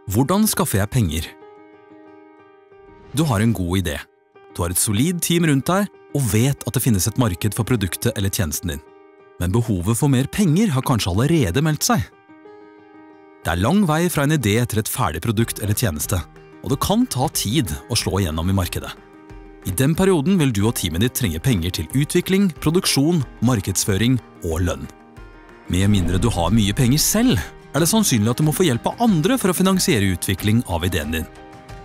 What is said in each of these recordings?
Hvordan skaffer jeg penger? Du har en god idé. Du har et solid team rundt deg og vet at det finnes et marked for produktet eller tjenesten din. Men behovet for mer penger har kanskje allerede meldt seg. Det er lang vei fra en idé til et ferdig produkt eller tjeneste, og det kan ta tid å slå igjennom i markedet. I den perioden vil du og teamet ditt trenge penger til utvikling, produksjon, markedsføring og lønn. Med mindre du har mye penger selv, er det sannsynlig at du må få hjelp av andre for å finansiere utvikling av ideen din.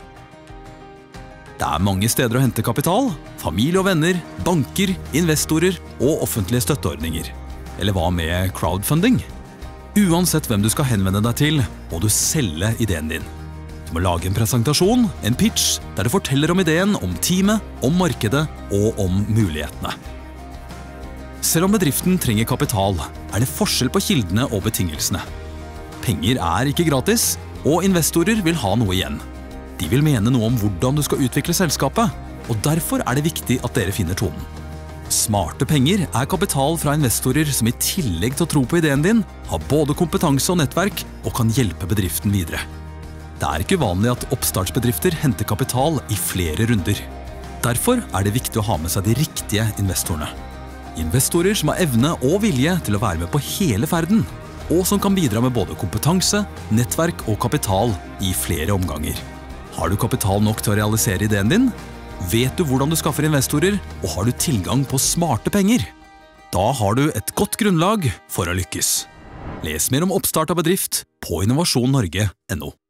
Det er mange steder å hente kapital, familie og venner, banker, investorer og offentlige støtteordninger. Eller hva med crowdfunding? Uansett hvem du skal henvende deg til, må du selge ideen din. Du må lage en presentasjon, en pitch, der du forteller om ideen, om teamet, om markedet og om mulighetene. Selv om bedriften trenger kapital, er det forskjell på kildene og betingelsene. Penger er ikke gratis, og investorer vil ha noe igjen. De vil mene noe om hvordan du skal utvikle selskapet, og derfor er det viktig at dere finner tonen. Smarte penger er kapital fra investorer som i tillegg til å tro på ideen din, har både kompetanse og nettverk og kan hjelpe bedriften videre. Det er ikke vanlig at oppstartsbedrifter henter kapital i flere runder. Derfor er det viktig å ha med seg de riktige investorene. Investorer som har evne og vilje til å være med på hele ferden, og som kan bidra med både kompetanse, nettverk og kapital i flere omganger. Har du kapital nok til å realisere ideen din? Vet du hvordan du skaffer investorer, og har du tilgang på smarte penger? Da har du et godt grunnlag for å lykkes. Les mer om oppstart av bedrift på innovasjonnorge.no.